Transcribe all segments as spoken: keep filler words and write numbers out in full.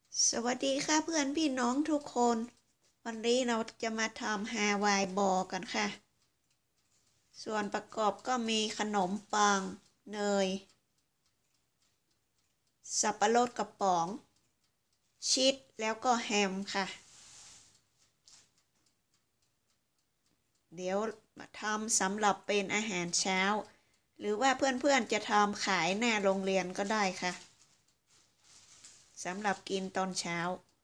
สวัสดีค่ะเพื่อนพี่น้องทุกคนวันนี้เราจะมาทำฮาวายบอกันค่ะส่วนประกอบก็มีขนมปังเนยสับปะรดกระป๋องชีสแล้วก็แฮมค่ะเดี๋ยวมาทำสำหรับเป็นอาหารเช้าหรือว่าเพื่อนๆจะทำขายหน้าโรงเรียนก็ได้ค่ะสำหรับกินตอนเช้า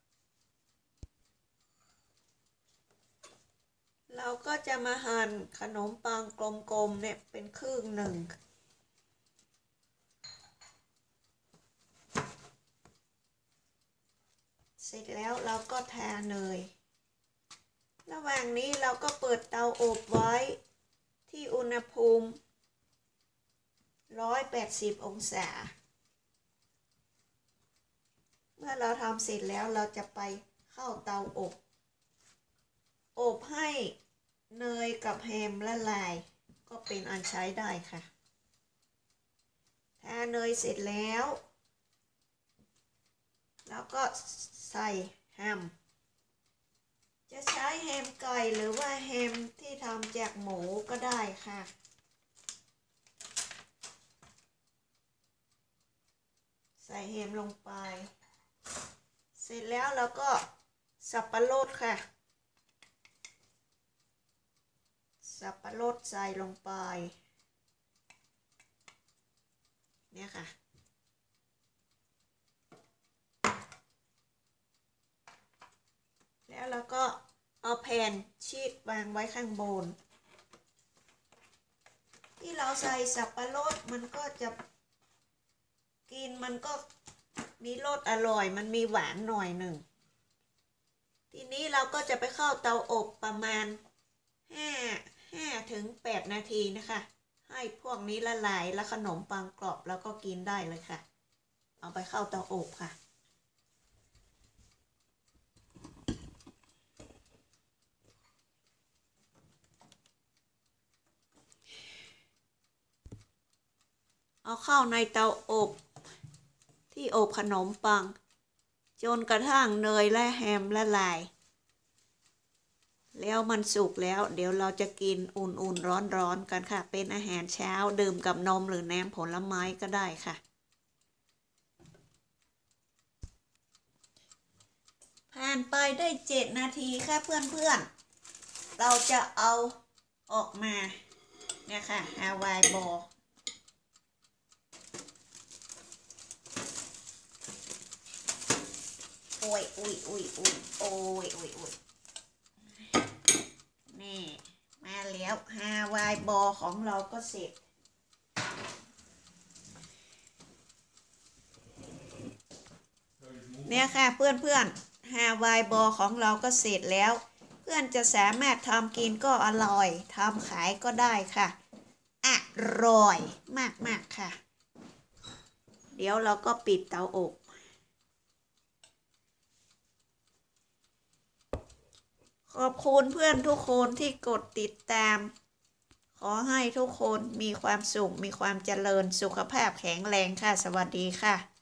เราก็จะมาหั่นขนมปังกลมๆเนี่ยเป็นครึ่งหนึ่งเสร็จแล้วเราก็ทาเนยระหว่างนี้เราก็เปิดเตาอบไว้ที่อุณหภูมิหนึ่งร้อยแปดสิบองศาเมื่อเราทำเสร็จแล้วเราจะไปเข้าเตาอบอบให้เนยกับแฮมละลายก็เป็นอันใช้ได้ค่ะทาเนยเสร็จแล้วแล้วก็ใส่แฮมจะใช้แฮมไก่หรือว่าแฮมที่ทำจากหมูก็ได้ค่ะใส่แฮมลงไปเสร็จแล้วเราก็สับปะรดค่ะสับปะรดใส่ลงไปเนี่ยค่ะแล้วเราก็เอาแผ่นชีสวางไว้ข้างบนที่เราใส่สับปะรดมันก็จะกินมันก็มีรสอร่อยมันมีหวานหน่อยหนึ่งทีนี้เราก็จะไปเข้าเตาอบประมาณห้า ห้าถึงแปดนาทีนะคะให้พวกนี้ละลายแล้วขนมปังกรอบแล้วก็กินได้เลยค่ะเอาไปเข้าเตาอบค่ะเอาเข้าในเตาอบที่อบขนมปังจนกระทั่งเนยและแฮมละลายแล้วมันสุกแล้วเดี๋ยวเราจะกินอุ่นๆร้อนๆกันค่ะเป็นอาหารเช้าดื่มกับนมหรือน้ำผลไม้ก็ได้ค่ะผ่านไปได้เจ็ดนาทีค่ะเพื่อนๆเราจะเอาออกมาเนี่ยค่ะฮาวายบอโอ้ยอุ้ยอุ้ยอุ้ยโอ้ยอุ้ยอุ้ยนี่มาแล้วฮาวายบอของเราก็เสร็จเนี่ยค่ะเพื่อนๆฮาวายบอของเราก็เสร็จแล้วเพื่อนจะสามารถทำกินก็อร่อยทำขายก็ได้ค่ะอร่อยมากๆค่ะเดี๋ยวเราก็ปิดเตาอบขอบคุณเพื่อนทุกคนที่กดติดตามขอให้ทุกคนมีความสุขมีความเจริญสุขภาพแข็งแรงค่ะสวัสดีค่ะ